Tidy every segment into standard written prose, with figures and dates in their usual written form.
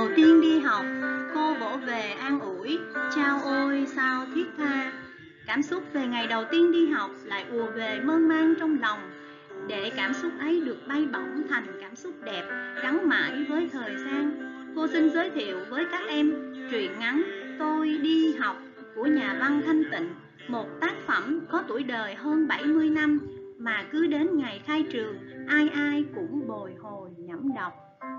đầu tiên đi học, cô vỗ về an ủi, chao ôi sao thiết tha. Cảm xúc về ngày đầu tiên đi học lại ùa về mơn man trong lòng. Để cảm xúc ấy được bay bổng thành cảm xúc đẹp, gắn mãi với thời gian, cô xin giới thiệu với các em truyện ngắn Tôi đi học của nhà văn Thanh Tịnh, một tác phẩm có tuổi đời hơn 70 năm mà cứ đến ngày khai trường, ai ai cũng bồi hồi nhẩm đọc.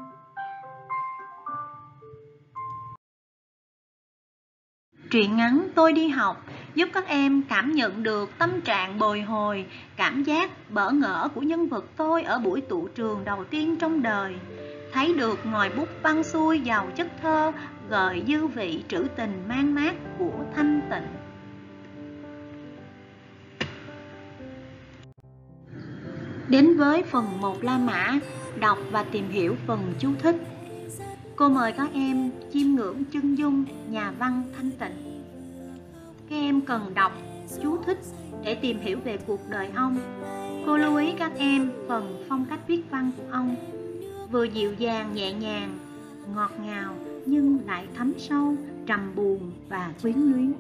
Truyện ngắn Tôi đi học giúp các em cảm nhận được tâm trạng bồi hồi, cảm giác bỡ ngỡ của nhân vật tôi ở buổi tụ trường đầu tiên trong đời. Thấy được ngòi bút văn xuôi giàu chất thơ, gợi dư vị trữ tình man mác của Thanh Tịnh. Đến với phần 1 La Mã, đọc và tìm hiểu phần chú thích. Cô mời các em chiêm ngưỡng chân dung nhà văn Thanh Tịnh. Các em cần đọc chú thích để tìm hiểu về cuộc đời ông. Cô lưu ý các em phần phong cách viết văn của ông, vừa dịu dàng nhẹ nhàng, ngọt ngào nhưng lại thấm sâu, trầm buồn và quyến luyến.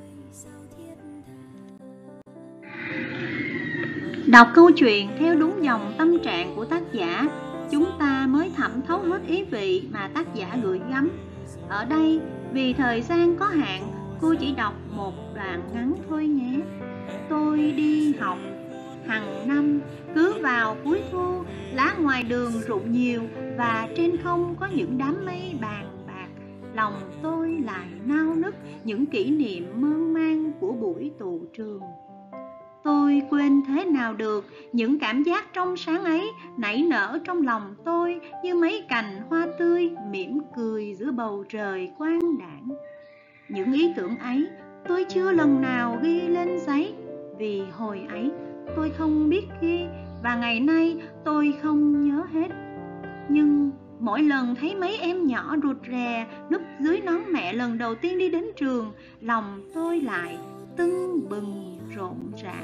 Đọc câu chuyện theo đúng dòng tâm trạng của tác giả, chúng ta mới thẩm thấu hết ý vị mà tác giả gửi gắm. Ở đây, vì thời gian có hạn, cô chỉ đọc một đoạn ngắn thôi nhé. Tôi đi học. Hàng năm, cứ vào cuối thu, lá ngoài đường rụng nhiều và trên không có những đám mây bàn bạc. Lòng tôi lại nao nức những kỷ niệm mơn man của buổi tụ trường. Tôi quên thế nào được những cảm giác trong sáng ấy nảy nở trong lòng tôi như mấy cành hoa tươi mỉm cười giữa bầu trời quang đãng. Những ý tưởng ấy tôi chưa lần nào ghi lên giấy, vì hồi ấy tôi không biết ghi và ngày nay tôi không nhớ hết. Nhưng mỗi lần thấy mấy em nhỏ rụt rè núp dưới nón mẹ lần đầu tiên đi đến trường, lòng tôi lại tưng bừng rộn rã.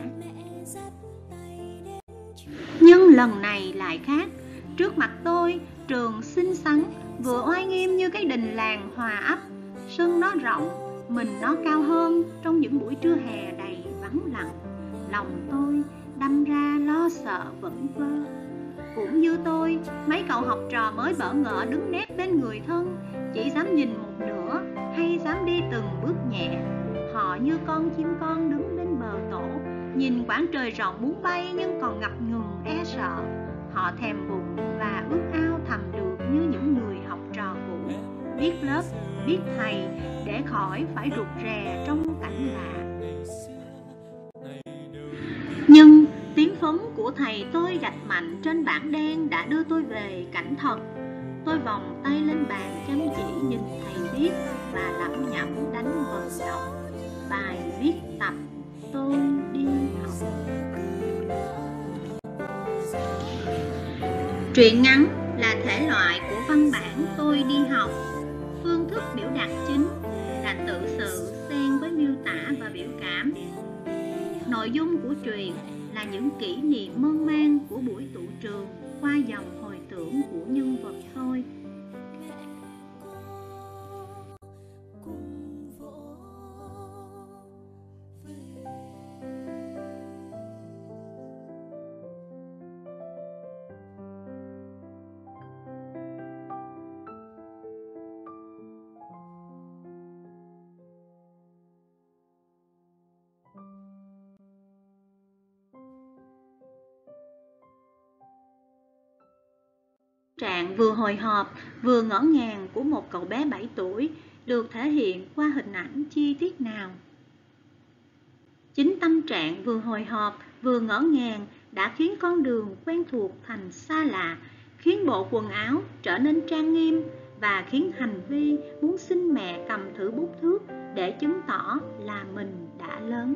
Nhưng lần này lại khác. Trước mặt tôi, trường xinh xắn, vừa oai nghiêm như cái đình làng Hòa Ấp. Sân nó rộng, mình nó cao hơn trong những buổi trưa hè đầy vắng lặng. Lòng tôi đâm ra lo sợ vẩn vơ. Cũng như tôi, mấy cậu học trò mới bỡ ngỡ đứng nép bên người thân, chỉ dám nhìn một nửa hay dám đi từng bước nhẹ. Họ như con chim con đứng bên bờ tổ, nhìn quãng trời rộng muốn bay nhưng còn ngập ngừng e sợ. Họ thèm bụng và ước ao thầm được như những người học trò cũ, biết lớp, biết thầy để khỏi phải rụt rè trong cảnh lạ. Nhưng tiếng phấn của thầy tôi gạch mạnh trên bảng đen đã đưa tôi về cảnh thật. Tôi vòng tay lên bàn chăm chỉ nhìn thầy viết và lẩm nhẩm đánh vần đọc bài viết tập Tôi đi học. Truyện ngắn là thể loại của văn bản Tôi đi học. Phương thức biểu đạt chính là tự sự xen với miêu tả và biểu cảm. Nội dung của truyện là những kỷ niệm mơn man của buổi tụ trường qua dòng hồi tưởng của nhân vật thôi. Trạng vừa hồi hộp vừa ngỡ ngàng của một cậu bé 7 tuổi được thể hiện qua hình ảnh chi tiết nào? Chính tâm trạng vừa hồi hộp vừa ngỡ ngàng đã khiến con đường quen thuộc thành xa lạ, khiến bộ quần áo trở nên trang nghiêm và khiến hành vi muốn xin mẹ cầm thử bút thước để chứng tỏ là mình đã lớn.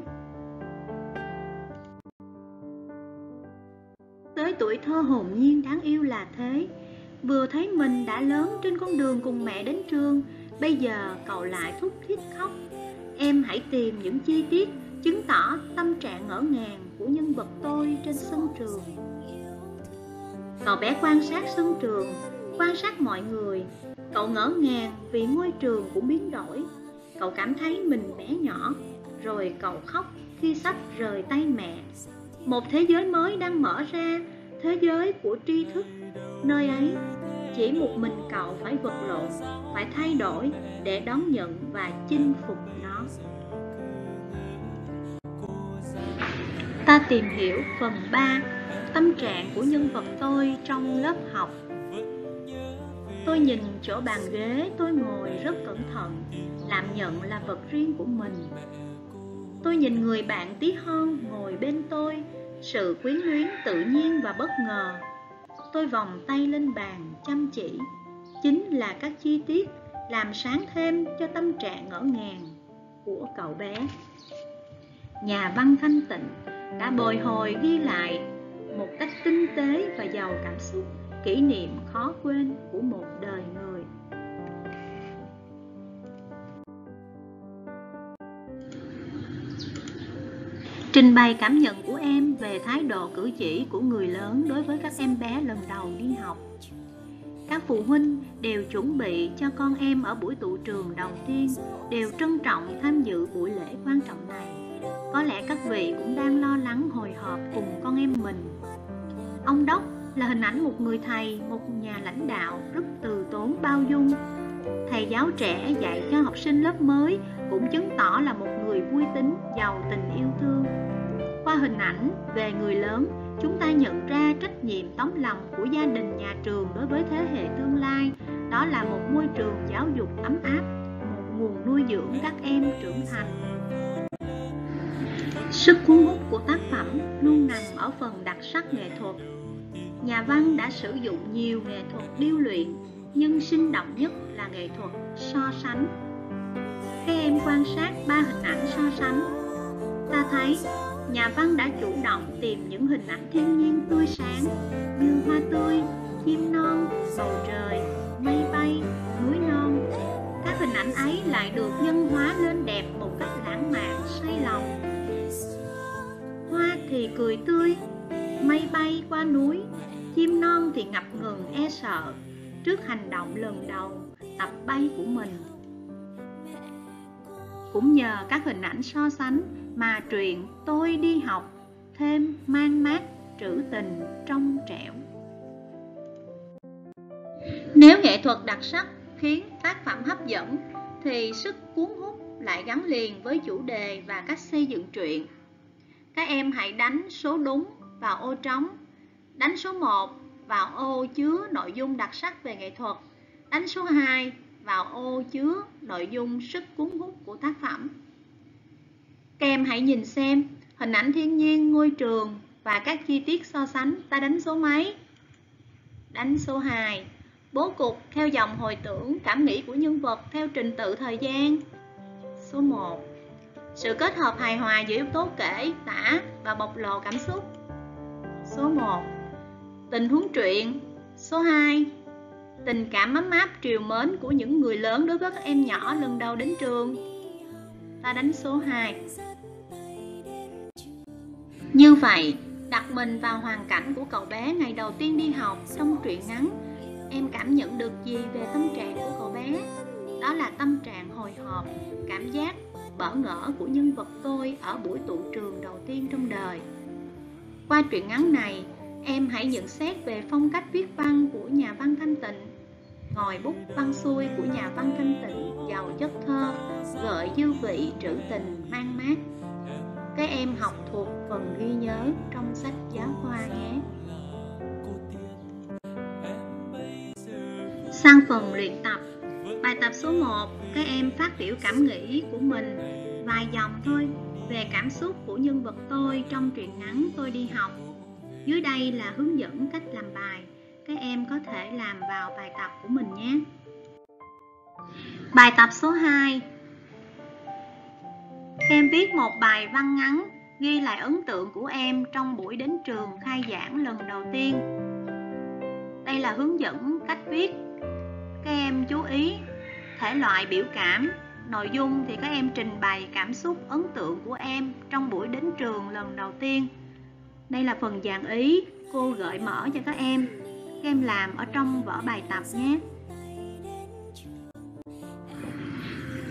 Tới tuổi thơ hồn nhiên đáng yêu là thế. Vừa thấy mình đã lớn trên con đường cùng mẹ đến trường, bây giờ cậu lại thút thít khóc. Em hãy tìm những chi tiết chứng tỏ tâm trạng ngỡ ngàng của nhân vật tôi trên sân trường. Cậu bé quan sát sân trường, quan sát mọi người. Cậu ngỡ ngàng vì môi trường cũng biến đổi. Cậu cảm thấy mình bé nhỏ, rồi cậu khóc khi sắp rời tay mẹ. Một thế giới mới đang mở ra, thế giới của tri thức. Nơi ấy, chỉ một mình cậu phải vật lộn, phải thay đổi để đón nhận và chinh phục nó. Ta tìm hiểu phần 3, tâm trạng của nhân vật tôi trong lớp học. Tôi nhìn chỗ bàn ghế tôi ngồi rất cẩn thận, làm nhận là vật riêng của mình. Tôi nhìn người bạn tí hon ngồi bên tôi, sự quyến luyến tự nhiên và bất ngờ. Tôi vòng tay lên bàn chăm chỉ, chính là các chi tiết làm sáng thêm cho tâm trạng ngỡ ngàng của cậu bé. Nhà văn Thanh Tịnh đã bồi hồi ghi lại một cách tinh tế và giàu cảm xúc kỷ niệm khó quên của một đời người. Trình bày cảm nhận của em về thái độ cử chỉ của người lớn đối với các em bé lần đầu đi học. Các phụ huynh đều chuẩn bị cho con em ở buổi tụ trường đầu tiên, đều trân trọng tham dự buổi lễ quan trọng này. Có lẽ các vị cũng đang lo lắng hồi hộp cùng con em mình. Ông Đốc là hình ảnh một người thầy, một nhà lãnh đạo rất từ tốn bao dung. Thầy giáo trẻ dạy cho học sinh lớp mới cũng chứng tỏ là một người vui tính, giàu tình yêu thương. Qua hình ảnh về người lớn, chúng ta nhận ra trách nhiệm tấm lòng của gia đình, nhà trường đối với thế hệ tương lai. Đó là một môi trường giáo dục ấm áp, một nguồn nuôi dưỡng các em trưởng thành. Sức cuốn hút của tác phẩm luôn nằm ở phần đặc sắc nghệ thuật. Nhà văn đã sử dụng nhiều nghệ thuật điêu luyện, nhưng sinh động nhất là nghệ thuật so sánh. Các em quan sát 3 hình ảnh so sánh, ta thấy nhà văn đã chủ động tìm những hình ảnh thiên nhiên tươi sáng như hoa tươi, chim non, bầu trời, mây bay, núi non. Các hình ảnh ấy lại được nhân hóa lên đẹp một cách lãng mạn, say lòng. Hoa thì cười tươi, mây bay qua núi, chim non thì ngập ngừng e sợ trước hành động lần đầu tập bay của mình. Cũng nhờ các hình ảnh so sánh mà truyện Tôi đi học thêm man mác, trữ tình, trong trẻo. Nếu nghệ thuật đặc sắc khiến tác phẩm hấp dẫn, thì sức cuốn hút lại gắn liền với chủ đề và cách xây dựng truyện. Các em hãy đánh số đúng vào ô trống, đánh số 1 vào ô chứa nội dung đặc sắc về nghệ thuật, đánh số 2 vào ô chứa nội dung sức cuốn hút của tác phẩm. Các em hãy nhìn xem hình ảnh thiên nhiên, ngôi trường và các chi tiết so sánh. Ta đánh số mấy? Đánh số 2. Bố cục theo dòng hồi tưởng, cảm nghĩ của nhân vật theo trình tự thời gian. Số 1. Sự kết hợp hài hòa giữa yếu tố kể, tả và bộc lộ cảm xúc. Số 1. Tình huống truyện. Số 2. Tình cảm ấm áp trìu mến của những người lớn đối với các em nhỏ lần đầu đến trường. Ta đánh số 2. Như vậy, đặt mình vào hoàn cảnh của cậu bé ngày đầu tiên đi học trong truyện ngắn, em cảm nhận được gì về tâm trạng của cậu bé? Đó là tâm trạng hồi hộp, cảm giác bỡ ngỡ của nhân vật tôi ở buổi tụ trường đầu tiên trong đời. Qua truyện ngắn này, em hãy nhận xét về phong cách viết văn của nhà văn Thanh Tịnh. Ngòi bút văn xuôi của nhà văn Thanh Tịnh giàu chất thơ, gợi dư vị trữ tình man mác. Các em học thuộc phần ghi nhớ trong sách giáo khoa nhé. Sang phần luyện tập. Bài tập số 1, các em phát biểu cảm nghĩ của mình vài dòng thôi về cảm xúc của nhân vật tôi trong truyện ngắn Tôi đi học. Dưới đây là hướng dẫn cách làm bài. Các em có thể làm vào bài tập của mình nhé. Bài tập số 2. Các em viết một bài văn ngắn ghi lại ấn tượng của em trong buổi đến trường khai giảng lần đầu tiên. Đây là hướng dẫn cách viết. Các em chú ý thể loại biểu cảm. Nội dung thì các em trình bày cảm xúc ấn tượng của em trong buổi đến trường lần đầu tiên. Đây là phần dàn ý cô gợi mở cho các em. Các em làm ở trong vở bài tập nhé.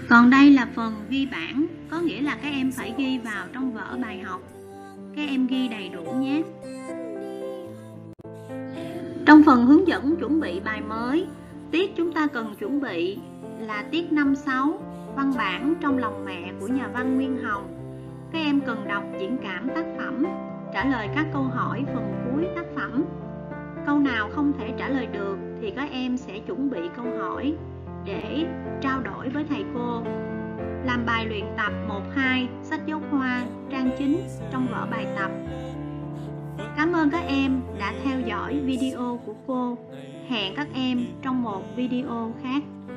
Còn đây là phần ghi bản, có nghĩa là các em phải ghi vào trong vở bài học. Các em ghi đầy đủ nhé. Trong phần hướng dẫn chuẩn bị bài mới, tiết chúng ta cần chuẩn bị là tiết 5-6, văn bản Trong lòng mẹ của nhà văn Nguyên Hồng. Các em cần đọc diễn cảm tác phẩm, trả lời các câu hỏi phần cuối tác phẩm. Câu nào không thể trả lời được thì các em sẽ chuẩn bị câu hỏi để trao đổi với thầy cô. Làm bài luyện tập 1-2, sách giáo khoa, trang 9 trong vở bài tập. Cảm ơn các em đã theo dõi video của cô. Hẹn các em trong một video khác.